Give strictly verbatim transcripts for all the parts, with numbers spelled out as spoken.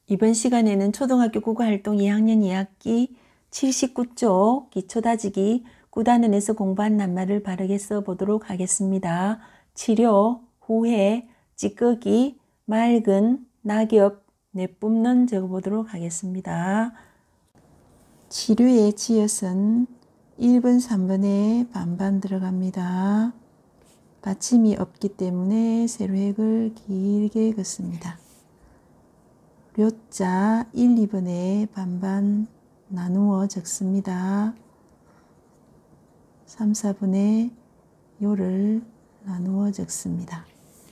이번 시간에는 초등학교 국어활동 이 학년 이 학기 칠십구 쪽 기초다지기 구 단원에서 공부한 낱말을 바르게 써보도록 하겠습니다. 치료, 후회, 찌꺼기, 맑은, 낙엽, 내뿜는 적어보도록 하겠습니다. 치료의 지읒은 일 번, 삼 번에 반반 들어갑니다. 받침이 없기 때문에 세로획을 길게 긋습니다. 료자 일, 이 번에 반반 나누어 적습니다. 삼, 사 번에 요를 나누어 적습니다.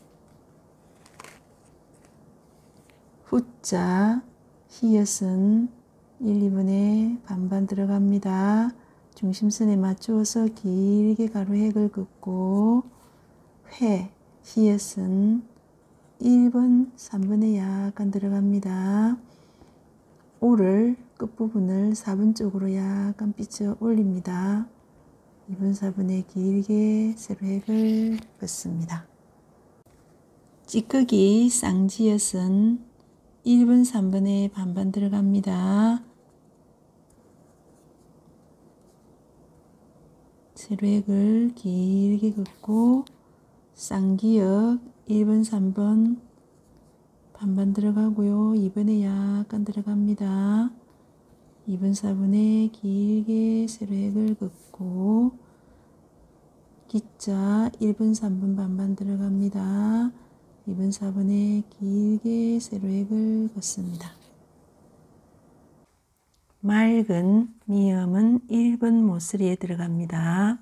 후자 히읗은 일, 이 번에 반반 들어갑니다. 중심선에 맞추어서 길게 가로획을 긋고 회 히읗은 일 번, 삼 번에 약간 들어갑니다. 오를 끝부분을 사 번 쪽으로 약간 삐쳐 올립니다. 이 번, 사 번에 길게 세로획을 긋습니다. 찌꺼기 쌍지읒은 일 번, 삼 번에 반반 들어갑니다. 세로획을 길게 긋고 쌍기역 일 번, 삼 번 반반 들어가고요. 이 번에 약간 들어갑니다. 이 번, 사 번에 길게 세로획을 긋고 기자 일 번, 삼 번 반반 들어갑니다. 이 번, 사 번에 길게 세로획을 긋습니다. 맑은 미음은 일 번 모서리에 들어갑니다.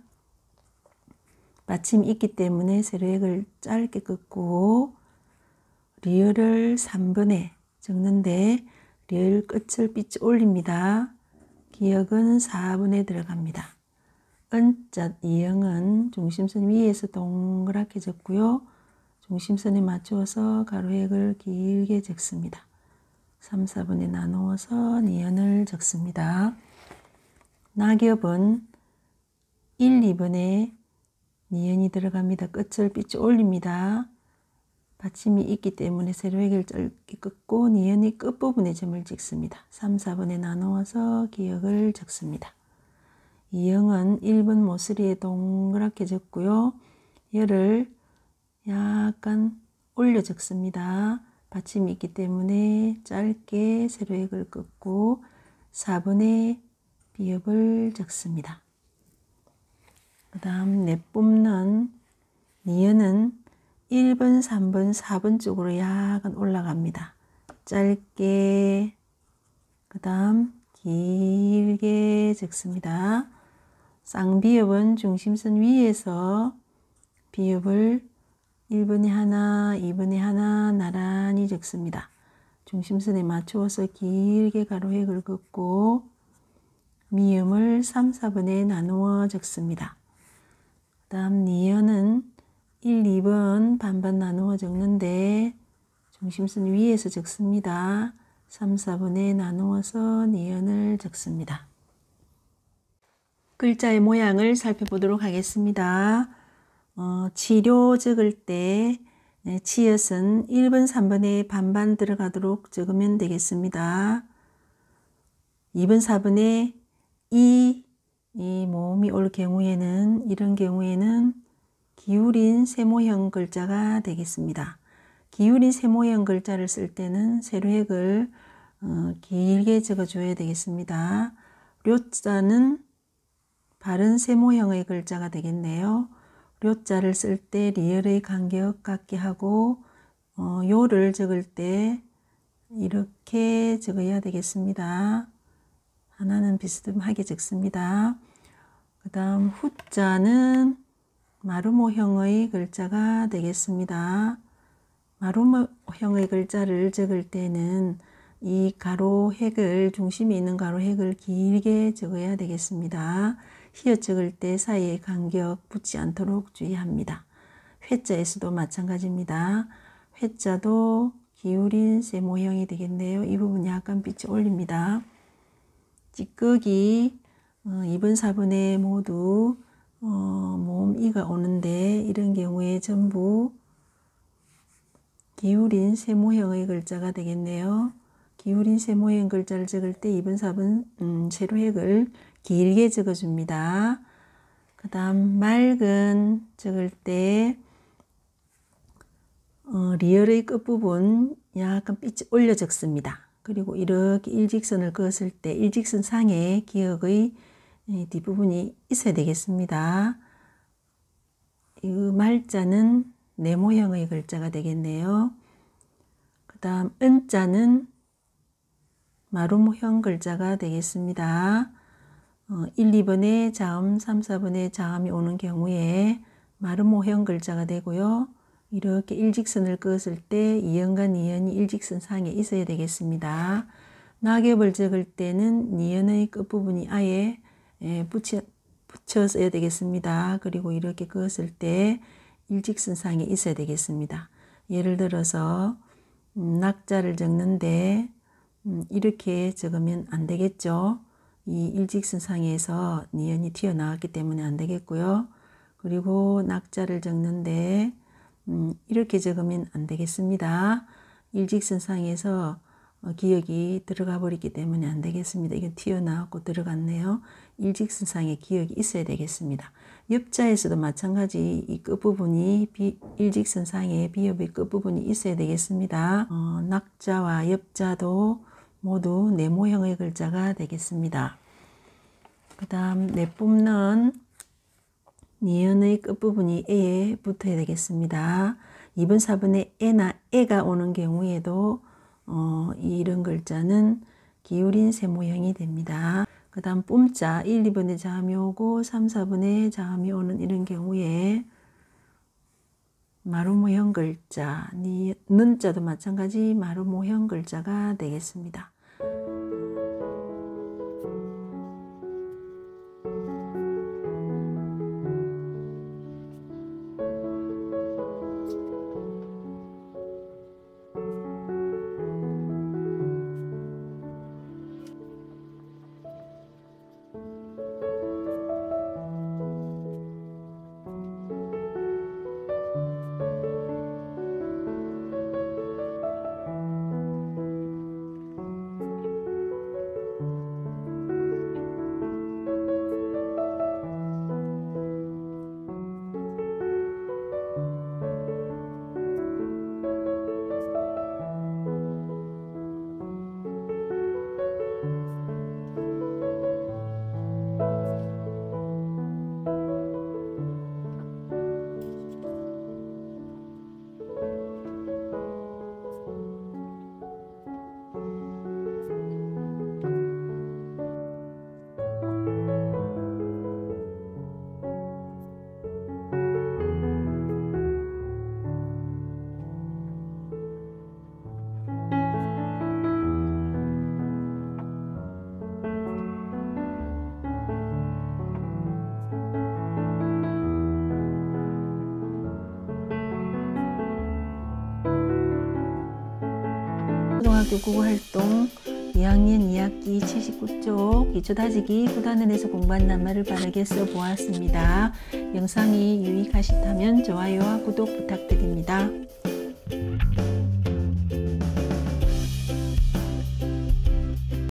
받침이 있기 때문에 세로획을 짧게 긋고 리을을 삼 번에 적는데 리을 끝을 삐쳐 올립니다. 기역은 사 번에 들어갑니다. 은자 이형은 중심선 위에서 동그랗게 적고요. 중심선에 맞추어서 가로획을 길게 적습니다. 삼, 사 번에 나누어서 니은을 적습니다. 낙엽은 일, 이 번에 니은이 들어갑니다. 끝을 삐쳐 올립니다. 받침이 있기 때문에 세로획을 짧게 긋고 니은이 끝부분에 점을 찍습니다. 삼, 사 번에 나누어서 기역을 적습니다. 이형은 일 번 모서리에 동그랗게 적고요. 열을 약간 올려 적습니다. 받침이 있기 때문에 짧게 세로획을 긋고 사 번에 비읍을 적습니다. 그 다음 내뿜는 니은은 일 번, 삼 번, 사 번 쪽으로 약간 올라갑니다. 짧게 그 다음 길게 적습니다. 쌍비읍은 중심선 위에서 비읍을 일 번에 하나, 이 번에 하나 나란히 적습니다. 중심선에 맞추어서 길게 가로획을 긋고 미음을 삼, 사 번에 나누어 적습니다. 그 다음 니은은 일, 이 번 반반 나누어 적는데 중심선 위에서 적습니다. 삼, 사 번에 나누어서 니은을 적습니다. 글자의 모양을 살펴보도록 하겠습니다. 어, 치료 적을 때 네, 치읓은 일 번, 삼 번에 반반 들어가도록 적으면 되겠습니다. 이 번, 사 번에 이, 이 모음이 올 경우에는 이런 경우에는 기울인 세모형 글자가 되겠습니다. 기울인 세모형 글자를 쓸 때는 세로획을 어, 길게 적어줘야 되겠습니다. 료자는 바른 세모형의 글자가 되겠네요. 료자를 쓸 때 리을의 간격 같게 하고 어, 요를 적을 때 이렇게 적어야 되겠습니다. 하나는 비스듬하게 적습니다. 그 다음 후자는 마루모형의 글자가 되겠습니다. 마루모형의 글자를 적을 때는 이 가로획을 중심이 있는 가로획을 길게 적어야 되겠습니다. 히읗 적을 때 사이에 간격 붙지 않도록 주의합니다. 회자에서도 마찬가지입니다. 회자도 기울인 세모형이 되겠네요. 이 부분 약간 빛이 올립니다. 찌꺼기 어, 이 번, 사 번에 모두 어, 모음 이가 오는데 이런 경우에 전부 기울인 세모형의 글자가 되겠네요. 기울인 세 모양 글자를 적을 때 이 번, 사 번 음, 세로획을 길게 적어줍니다. 그 다음 맑은 적을 때 어, 리을의 끝부분 약간 삐치 올려 적습니다. 그리고 이렇게 일직선을 그었을 때 일직선 상에 기역의 뒷부분이 있어야 되겠습니다. 이 말자는 네 모양의 글자가 되겠네요. 그 다음 은자는 마루모형 글자가 되겠습니다. 어, 일, 이 번에 자음, 삼, 사 번에 자음이 오는 경우에 마루모형 글자가 되고요. 이렇게 일직선을 그었을 때 이연과 니연이 일직선 상에 있어야 되겠습니다. 낙엽을 적을 때는 니연의 끝부분이 아예 붙여, 붙여서야 되겠습니다. 그리고 이렇게 그었을 때 일직선 상에 있어야 되겠습니다. 예를 들어서 음, 낙자를 적는데 음, 이렇게 적으면 안 되겠죠. 이 일직선 상에서 니연이 튀어나왔기 때문에 안 되겠고요. 그리고 낙자를 적는데 음, 이렇게 적으면 안 되겠습니다. 일직선 상에서 어, 기역이 들어가 버렸기 때문에 안 되겠습니다. 이건 튀어나왔고 들어갔네요. 일직선 상에 기역이 있어야 되겠습니다. 엽자에서도 마찬가지 이 끝부분이 비, 일직선 상에 비읍의 끝부분이 있어야 되겠습니다. 어, 낙자와 엽자도 모두 네 모형의 글자가 되겠습니다. 그 다음 내뿜는 니은의 끝부분이 에에 붙어야 되겠습니다. 이 번, 사 번에 에나 에가 오는 경우에도 어, 이런 글자는 기울인 세 모형이 됩니다. 그 다음 뿜자 일, 이 번에 자음이 오고 삼, 사 번에 자음이 오는 이런 경우에 마루모형 글자, 니, 는자도 마찬가지 마루모형 글자가 되겠습니다. 초등학교 국어활동 이 학년 이 학기 칠십구 쪽 기초다지기 구단원에서 공부한 낱말을 바르게 써보았습니다. 영상이 유익하시다면 좋아요와 구독 부탁드립니다.